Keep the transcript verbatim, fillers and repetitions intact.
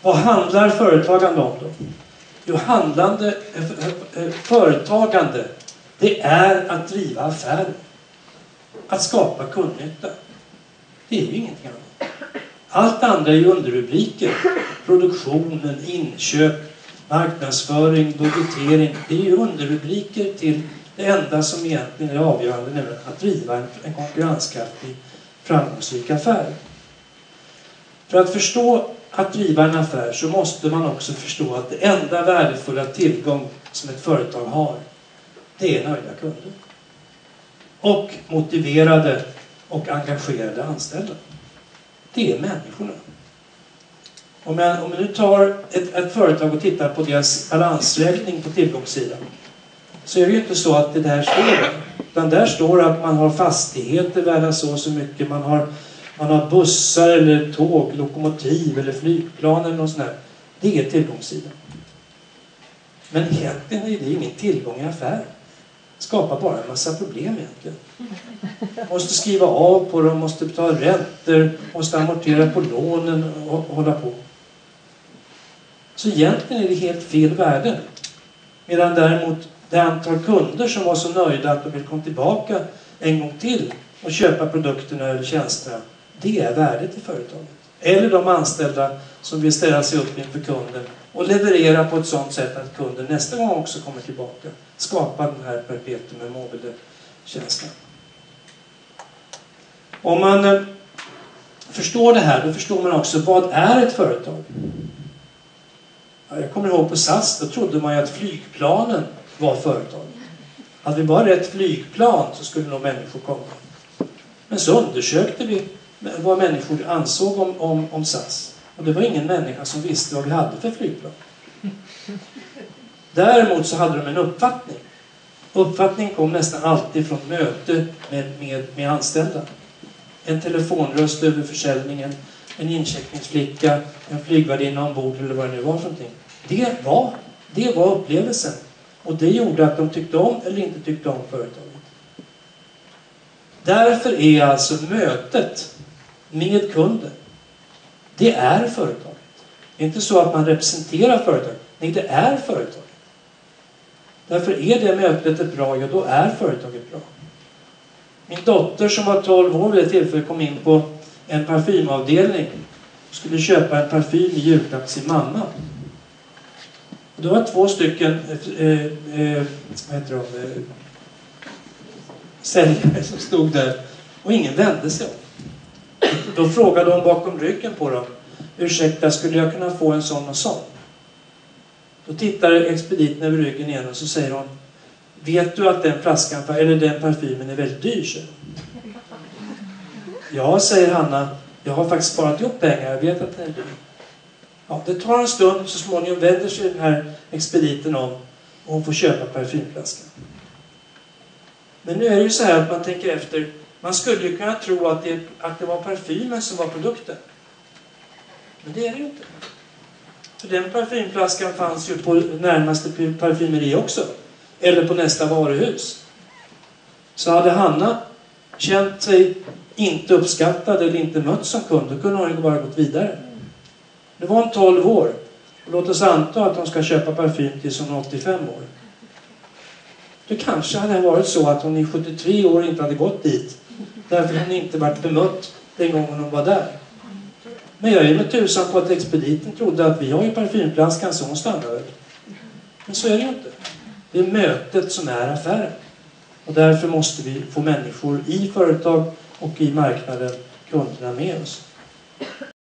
Vad handlar företagande om då? Jo, handlande, företagande, det är att driva affärer. Att skapa kundnytta. Det är ju ingenting annat. Allt andra är ju underrubriker. Produktionen, inköp, marknadsföring, budgetering. Det är ju underrubriker till det enda som egentligen är avgörande, nämligen att driva en, en konkurrenskraftig, framgångsrik affär. För att förstå att driva en affär så måste man också förstå att det enda värdefulla tillgång som ett företag har, det är nöjda kunder. Och motiverade och engagerade anställda. Det är människorna. Om jag, om jag nu tar ett, ett företag och tittar på deras balansräkning på tillgångssidan, så är det ju inte så att det där står. Utan där står att man har fastigheter värda så och så mycket. Man har, man har bussar eller tåg, lokomotiv eller flygplan eller något sånt där. Det är tillgångssidan. Men egentligen är det ingen tillgång i affären. Skapar bara en massa problem egentligen. Måste skriva av på dem, måste betala räntor, måste amortera på lånen och hålla på. Så egentligen är det helt fel värde. Medan däremot det antal kunder som var så nöjda att de vill komma tillbaka en gång till och köpa produkterna eller tjänsterna, det är värdet i företaget. Eller de anställda som vill ställa sig upp inför kunden och leverera på ett sådant sätt att kunden nästa gång också kommer tillbaka. Skapa den här perpetuum mobile-känslan. Om man eh, förstår det här, då förstår man också vad är ett företag. Ja, jag kommer ihåg på S A S, då trodde man ju att flygplanen var företag. Hade vi bara rätt flygplan så skulle nog människor komma. Men så undersökte vi vad människor ansåg om, om, om S A S. Och det var ingen människa som visste vad vi hade för flygplan. Däremot så hade de en uppfattning. Uppfattningen kom nästan alltid från möte med, med, med anställda. En telefonröst över försäljningen, en incheckningsflicka, en flygvärdinna ombord eller vad det nu var för någonting. Det var, det var upplevelsen. Och det gjorde att de tyckte om eller inte tyckte om företaget. Därför är alltså mötet med kunden, det är företaget. Det är inte så att man representerar företaget. Nej, det är företaget. Därför är det mötet ett bra, ja då är företaget bra. Min dotter som var tolv år vid ett tillfälle kom in på en parfymavdelning och skulle köpa en parfym i julklapp till sin mamma. Och det var två stycken eh, eh, vad heter de, eh, säljare som stod där och ingen vände sig om. Då frågade de bakom ryggen på dem: ursäkta, skulle jag kunna få en sån och sån? Då tittar expediten över ryggen igen och så säger hon: vet du att den flaskan eller den parfymen är väldigt dyr? Så? Ja, säger Hanna, jag har faktiskt sparat ihop pengar, jag vet att den är dyr. Ja, det tar en stund, så småningom vänder sig den här expediten om och hon får köpa parfymflaskan. Men nu är det ju så här att man tänker efter. Man skulle ju kunna tro att det, att det var parfymen som var produkten. Men det är det ju inte. För den parfymflaskan fanns ju på närmaste parfymeri också. Eller på nästa varuhus. Så hade Hanna känt sig inte uppskattad eller inte mött som kund, då kunde hon ju bara gått vidare. Det var en tolv år. Och låt oss anta att hon ska köpa parfym tills hon är åttiofem år. Det kanske hade varit så att hon i sjuttiotre år inte hade gått dit. Därför hon inte varit bemött den gången hon var där. Men jag är med tusan på att expediten trodde att vi har ju parfymflaskan, så hon stannade. Men så är det ju inte. Det är mötet som är affären. Och därför måste vi få människor i företag och i marknaden, kunderna med oss.